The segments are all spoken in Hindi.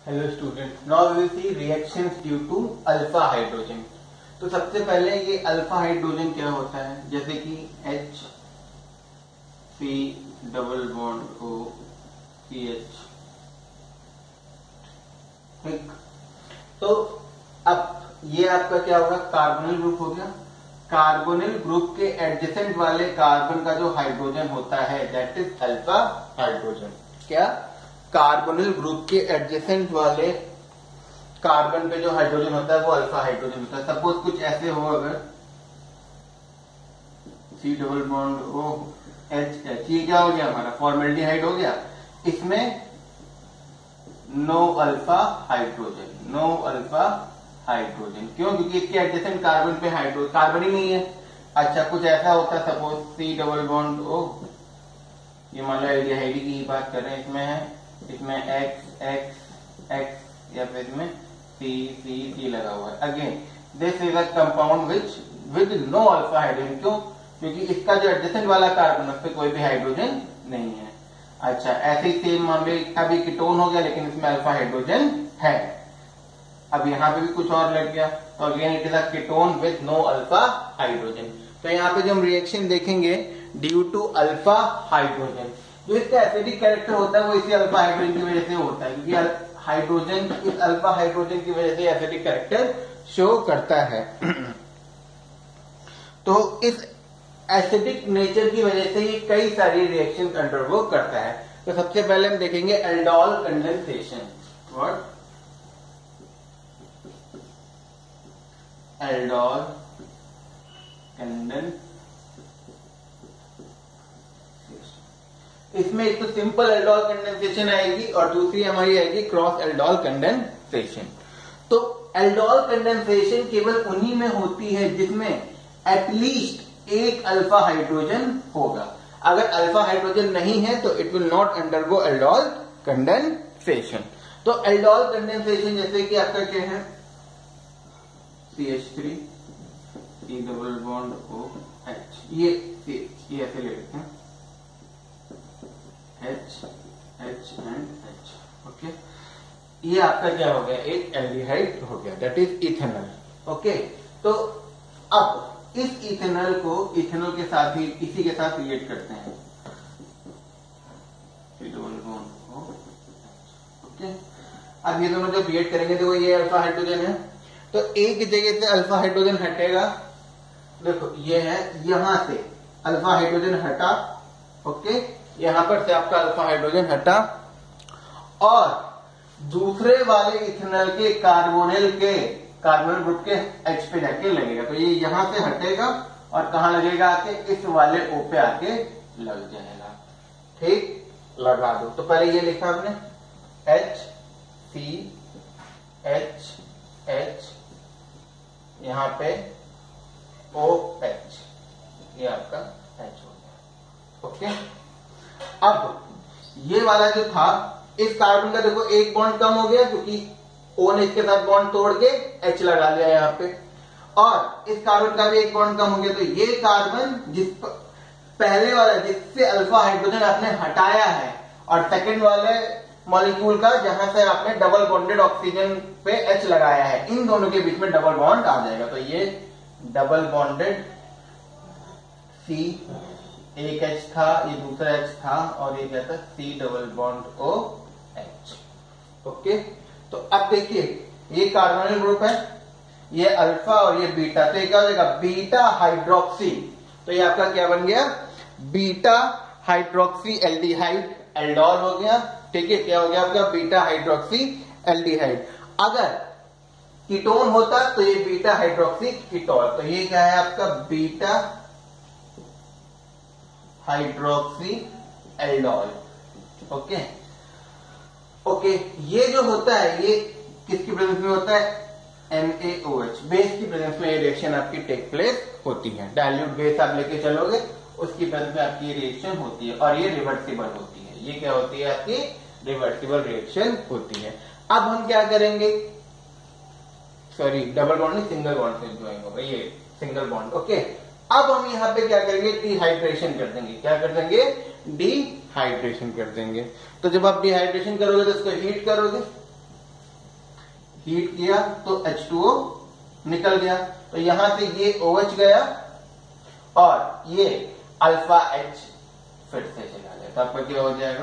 Hello student, now we will see reactions due to alpha hydrogen. तो सबसे पहले ये अल्फा हाइड्रोजन क्या होता है, जैसे कि H C double bond O CH। ठीक, तो अब ये आपका क्या होगा, कार्बोनिल ग्रुप हो गया। कार्बोनिल ग्रुप के एडजेसेंट वाले कार्बन का जो हाइड्रोजन होता है दैट इज अल्फा हाइड्रोजन। क्या, कार्बोनिल ग्रुप के एडजेसेंट वाले कार्बन पे जो हाइड्रोजन होता है वो अल्फा हाइड्रोजन होता है। सपोज कुछ ऐसे हो, अगर C double bond O H H, ये क्या हो गया हमारा फॉर्मेल्डिहाइड हो गया। इसमें no alpha hydrogen, no alpha hydrogen. क्यों? क्योंकि इसके एडजेसेंट कार्बन पे हाइड्रोजन कार्बन ही नहीं है। अच्छा, कुछ ऐसा होता है, suppose C double bond O, ये मान लो एल्डिहाइड की ही बात कर रहे हैं, इसमें है, इसमें X X X या फिर इसमें C C C लगा हुआ है। Again this is a compound with no alpha hydrogen. क्यों? क्योंकि इसका जो एडजेसेंट वाला कार्बन उस पर कोई भी हाइड्रोजन नहीं है। अच्छा, ऐसे ही सेम मामले का भी कीटोन हो गया, लेकिन इसमें अल्फा हाइड्रोजन है। अब यहाँ पे भी कुछ और लग गया, तो again it is a ketone with no alpha hydrogen. तो यहाँ पे जो हम रिएक्शन देखेंगे ड्यू टू अल्फा हाइड्रोजन, जो इसका एसिडिक कैरेक्टर होता है वो इसी अल्फा हाइड्रोजन की वजह से होता है, क्योंकि हाइड्रोजन इस अल्फा हाइड्रोजन की वजह से एसिडिक कैरेक्टर शो करता है। तो इस एसिडिक नेचर की वजह से ये कई सारी रिएक्शन अंडरगो करता है। तो सबसे पहले हम देखेंगे aldol condensation. What? Aldol condensation. इसमें एक तो सिंपल एल्डोल कंडेंसेशन आएगी और दूसरी हमारी आएगी क्रॉस एल्डोल कंडेंसेशन। तो एल्डोल कंडेंसेशन केवल उन्हीं में होती है जिसमें एटलीस्ट एक अल्फा हाइड्रोजन होगा। अगर अल्फा हाइड्रोजन नहीं है तो it will not undergo aldol condensation. तो एल्डोल कंडेंसेशन जैसे कि आपका क्या है, CH3 C double bond O H, ये ऐसे ले लेते हैं, H H and H। Okay, ये आपका क्या हो गया, एक एल्डिहाइड हो गया, दैट इज इथेनॉल। ओके, तो अब इस इथेनॉल को इथेनॉल के साथ ही इसी के साथ रिएक्ट करते हैं, ओके। अब ये दोनों जब रिएक्ट करेंगे तो ये अल्फा हाइड्रोजन है, तो एक जगह से अल्फा हाइड्रोजन हटेगा। देखो ये है, यहां से अल्फा हाइड्रोजन हटा, ओके, यहां पर से आपका अल्फा हाइड्रोजन हटा और दूसरे वाले इथेनॉल के कार्बोनिल ग्रुप के H पे जाके लगेगा। तो ये यहां से हटेगा और कहां लगेगा, आके इस वाले O पे आके लग जाएगा। ठीक, लगा दो। तो पहले ये लिखा आपने H C H H, यहां पे OH, ये आपका H हो गया। ओके, अब ये वाला जो था, इस कार्बन का देखो एक बॉन्ड कम हो गया क्योंकि O ने इसके साथ बॉन्ड तोड़ के H लगा लिया यहाँ पे, और इस कार्बन का भी एक बॉन्ड कम हो गया। तो ये कार्बन पहले वाला जिससे अल्फा हाइड्रोजन आपने हटाया है और सेकंड वाले मॉलिक्यूल का जहां से आपने डबल बॉन्डेड ऑक्सीजन पे H लगाया है, इन दोनों के बीच में डबल बॉन्ड आ जाएगा। तो ये डबल बॉन्डेड C, एक H था, ये दूसरा H था, और ये क्या था, C double bond O H। Okay, तो अब देखिए ये कार्बोनिल ग्रुप है, ये अल्फा और ये बीटा, तो ये क्या हो जाएगा, बीटा हाइड्रोक्सी। तो ये आपका क्या बन गया, बीटा हाइड्रोक्सी एल्डिहाइड, एल्डोल हो गया। ठीक है, क्या हो गया आपका, बीटा हाइड्रोक्सी एल्डिहाइड। अगर कीटोन होता तो ये बीटा हाइड्रोक्सी कीटोल। तो ये क्या है आपका, beta hydroxy aldol. Okay okay, ये जो होता है ये किसकी प्रेजेंस में होता है, NaOH, बेस की प्रेजेंस में ये रिएक्शन आपकी टेक प्लेस होती है। डाइल्यूट बेस आप लेके चलोगे, उसकी प्रेजेंस में आपकी ये रिएक्शन होती है और ये रिवर्सिबल होती है। ये क्या होती है, आपकी रिवर्सिबल रिएक्शन होती है। अब हम क्या करेंगे, सॉरी डबल बॉन्ड नहीं, सिंगल बॉन्ड से ज्वाइन होगा, ये सिंगल बॉन्ड। ओके, अब हम यहाँ पे क्या करेंगे, डिहाइड्रेशन कर देंगे। क्या कर देंगे, डिहाइड्रेशन कर देंगे। तो जब आप डिहाइड्रेशन करोगे तो इसको हीट करोगे, हीट किया तो H2O निकल गया, तो यहां से ये OH गया और ये अल्फा H फिर से चला गया, तो आपका क्या हो जाएगा,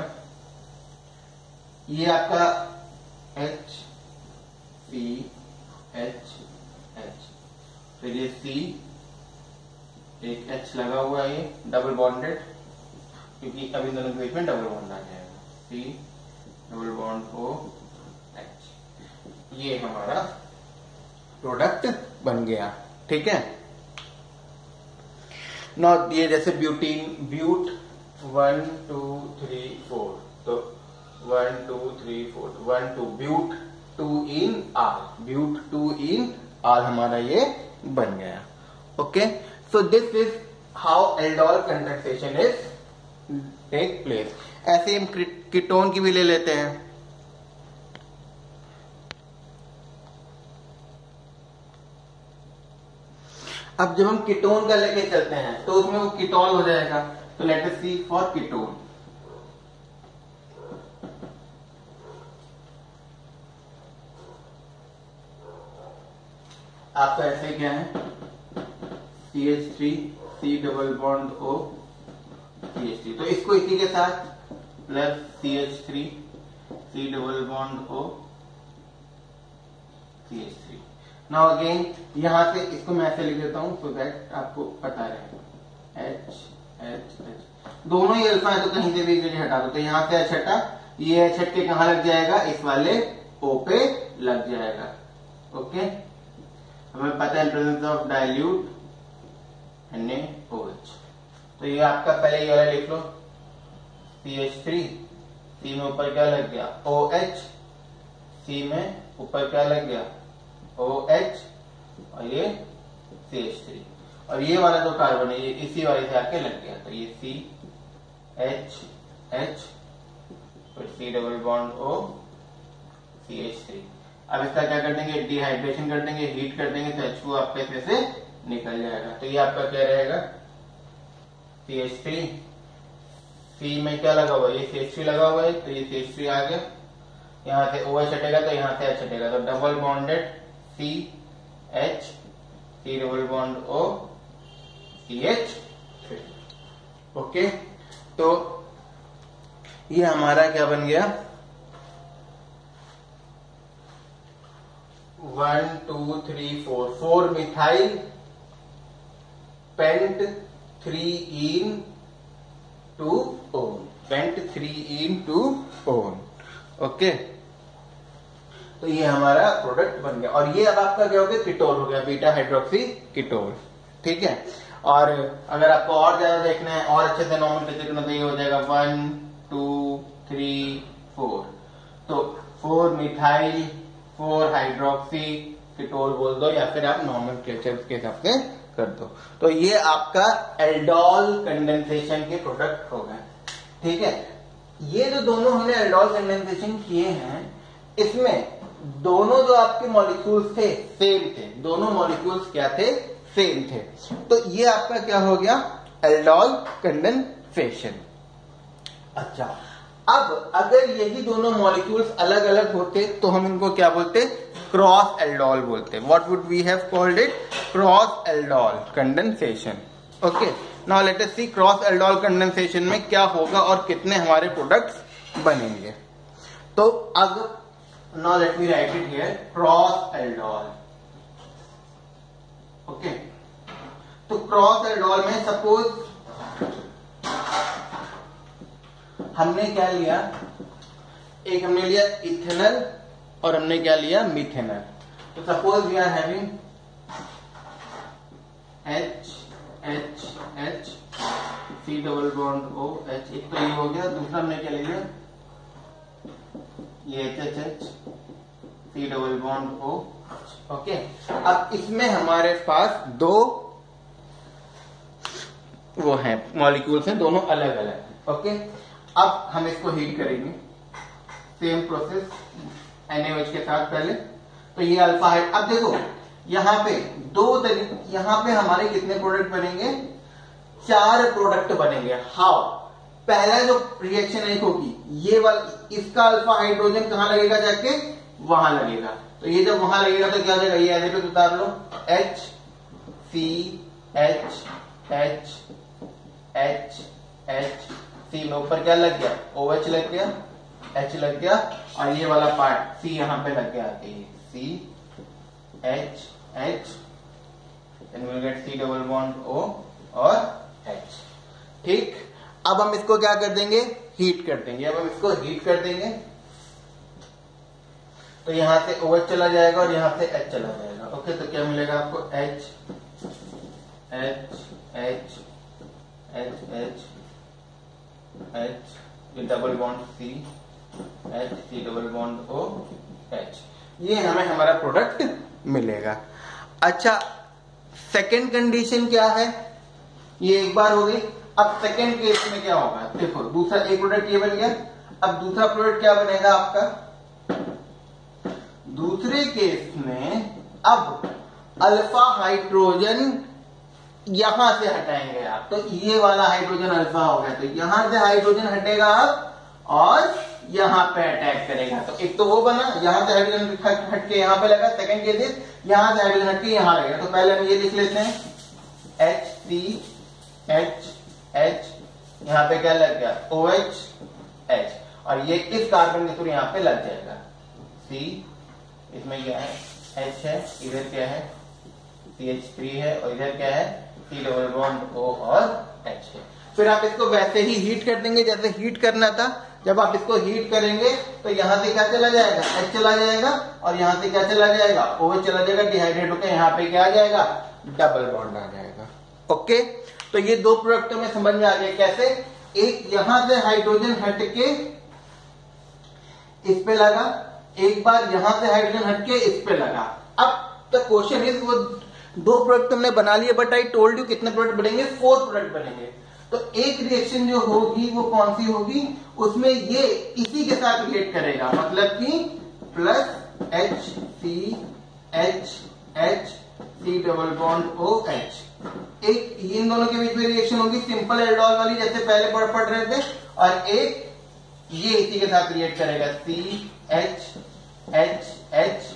ये आपका H C H H, फिर ये C, एक H लगा हुआ है, ये डबल बॉन्डेड, क्योंकि अभी दोनों के बीच में डबल बॉन्ड आ जाएगा, C double bond O H, ये हमारा प्रोडक्ट बन गया। ठीक है, नौ ये जैसे ब्यूटीन, ब्यूट 1 2 3 4, तो 1 2 3 4, 1 2 ब्यूट 2 इन आर, ब्यूट 2 इन आर हमारा ये बन गया। Okay, so this is how aldol condensation is take place. ऐसे हम कीटोन की भी ले लेते हैं। अब जब हम कीटोन का लेके चलते हैं तो उसमें वो कीटोन हो जाएगा, तो let us see for ketone. आपका ऐसे क्या है, CH3 C double bond O CH3, तो इसको इसी के साथ plus CH3 C double bond O CH3। Now again यहां से इसको मैं ऐसे लिख देता हूं सो दैट आपको पता रहे, H H H, दोनों ही अल्फा है तो कहीं से भी हटा दो, तो यहां से H हटा, ये H हट के कहां लग जाएगा, इस वाले O पे लग जाएगा। ओके, हमें पता है प्रेजेंस ऑफ डाइल्यूट NaOH, तो ये आपका पहले ये वाला लिख लो, CH3 C में ऊपर क्या लग गया OH, C में ऊपर क्या लग गया OH, और ये CH3, और ये वाला जो कार्बन है ये इसी वाले से आके लग गया, तो ये C H H, फिर C double bond O CH3। अब इसका क्या कर देंगे, डिहाइड्रेशन कर देंगे, हीट कर देंगे, तो H2 आपके इसमें से निकल जाएगा, तो ये आपका क्या रहेगा CH3, C में क्या लगा हुआ है, ये CH3 लगा हुआ है, तो ये CH3 आ गया, यहां से OH हटेगा तो यहां से H हटेगा, तो double bonded C H C double bond O CH3। Okay, तो ये हमारा क्या बन गया, 1 2 3 4 4 methyl pent 3 ene 2 one, pent 3 ene 2 one. Okay, तो ये हमारा प्रोडक्ट बन गया, और ये अब आपका क्या हो गया, कीटोन हो गया, बीटा हाइड्रोक्सी कीटोन। ठीक है, और अगर आपको और ज्यादा देखना है और अच्छे से नॉमेनक्लेचर करना, तो ये हो जाएगा 1 2 3 4, तो 4 मिथाइल 4 हाइड्रोक्सी कीटोन बोल दो, या फिर आप नॉमेनक्लेचर के हिसाब से कर दो। तो ये आपका एल्डोल कंडेंसेशन के प्रोडक्ट हो गए। ठीक है, ये जो दोनों हमने एल्डोल कंडेंसेशन किए हैं, इसमें दोनों जो आपके मॉलिक्यूल्स थे सेम थे, दोनों मॉलिक्यूल्स क्या थे, सेम थे, तो ये आपका क्या हो गया, एल्डोल कंडेंसेशन। अच्छा, अब अगर यही दोनों मॉलिक्यूल्स अलग अलग होते तो हम इनको क्या बोलते, क्रॉस एल्डोल बोलते। What would we have called it, cross aldol condensation. Okay, now let us see cross aldol condensation में क्या होगा और कितने हमारे प्रोडक्ट्स बनेंगे। तो अब now let me write it here, cross aldol. Okay, तो क्रॉस एल्डोल में सपोज हमने क्या लिया, एक हमने लिया इथेनॉल और हमने क्या लिया, मिथेनॉल। तो suppose we are having H H H C double bond O H, एक तो ये हो गया, दूसरा हमने क्या लिया, ये H H C double bond O। Okay, अब इसमें हमारे पास दो वो है मॉलिक्यूल्स हैं, दोनों अलग अलग। ओके, अब हम इसको हीट करेंगे, सेम प्रोसेस NaOH के साथ पहले, तो ये अल्फा हाइड। अब देखो यहां पे यहां पे हमारे कितने प्रोडक्ट बनेंगे, 4 प्रोडक्ट बनेंगे। हाउ, पहला जो रिएक्शन एक होगी, ये वाला, इसका अल्फा हाइड्रोजन कहां लगेगा, जाके वहां लगेगा, तो ये जब वहां लगेगा तो क्या हो जाएगा, ये एज पे उतार लो, H C H H H H C में ऊपर क्या लग गया, OH लग गया, H लग गया, और ये वाला पार्ट C यहां पे लग गया, C H H, then we'll get C double bond O और H। ठीक, अब हम इसको क्या कर देंगे, हीट कर देंगे। अब हम इसको हीट कर देंगे तो यहां से OH चला जाएगा और यहां से H चला जाएगा। ओके, तो क्या मिलेगा आपको, H H H H H H, ये double bond C H, C double bond O H, ये हमें हमारा प्रोडक्ट मिलेगा। अच्छा, सेकेंड कंडीशन क्या है, ये एक बार हो गई। अब सेकेंड केस में क्या होगा, देखो दूसरा एक प्रोडक्ट ये बन गया, अब दूसरा प्रोडक्ट क्या बनेगा आपका, दूसरे केस में अब अल्फा हाइड्रोजन यहां से हटाएंगे आप, तो ये वाला हाइड्रोजन अल्फा हो गया, तो यहां से हाइड्रोजन हटेगा अब और यहां पे अटैक करेगा। तो एक तो वो बना, यहां से हाइड्रोजन हट के यहां पे लगा, सेकंड केस यहां से हाइड्रोजन हट के यहां लगेगा। तो पहले हम ये लिख लेते हैं, H C H H, यहां पे क्या लग गया, OH H, और ये इस कार्बन के थ्रू यहां पे लग जाएगा। C, इसमें क्या है, H है, इधर क्या है, CH3 है, और इधर क्या है, C डबल बॉन्ड O और H है। फिर आप इसको वैसे ही हीट कर देंगे जैसे हीट करना था। जब आप इसको हीट करेंगे तो यहां से क्या चला जाएगा, H चला जाएगा, और यहां से क्या चला जाएगा, OH चला जाएगा, डिहाइड्रेट होकर यहां पे क्या आ जाएगा, डबल बॉन्ड आ जाएगा। ओके, तो ये दो प्रोडक्ट में समझ में आ गया कैसे, एक यहां से हाइड्रोजन हटके इस पे लगा, एक बार यहां से हाइड्रोजन हटके इस पे लगा। अब द क्वेश्चन इज, वो दो प्रोडक्ट हमने बना लिए, बट आई टोल्ड यू कितने प्रोडक्ट बनेंगे, 4 प्रोडक्ट बनेंगे। तो एक रिएक्शन जो होगी वो कौन सी होगी, उसमें ये इसी के साथ रिएक्ट करेगा, मतलब कि plus H C H H C double bond O H, एक इन दोनों के बीच में रिएक्शन होगी सिंपल एल्डोल वाली जैसे पहले पढ़ रहे थे, और एक ये इसी के साथ रिएक्ट करेगा, C H H H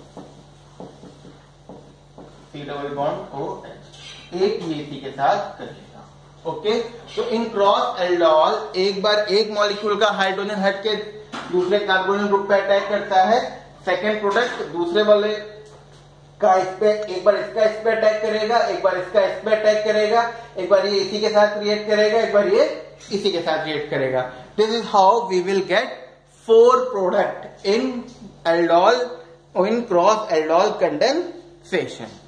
C double bond O H, एक ये इसी के साथ करेगा। ओके, तो इन क्रॉस एल्डोल एक बार एक मॉलिक्यूल का हाइड्रोजन हट के दूसरे कार्बोनिल ग्रुप पे अटैक करता है, सेकेंड प्रोडक्ट दूसरे वाले का इस पे, एक बार इसका इस पे अटैक करेगा, एक बार इसका इस पे अटैक करेगा, एक बार ये इसी के साथ रिएक्ट करेगा, एक बार ये इसी के साथ रिएक्ट करेगा। This is how we will get 4 product in aldol, in cross aldol condensation.